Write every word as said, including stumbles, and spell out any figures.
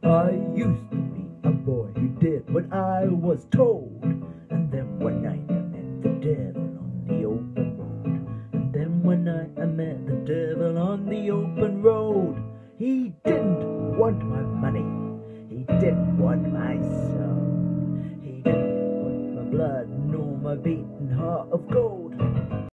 I used to be a boy who did what I was told. And then one night I met the devil on the open road. And then one night I met the devil on the open road. He didn't want my money. He didn't want my soul. He didn't want my blood nor my beating heart of gold.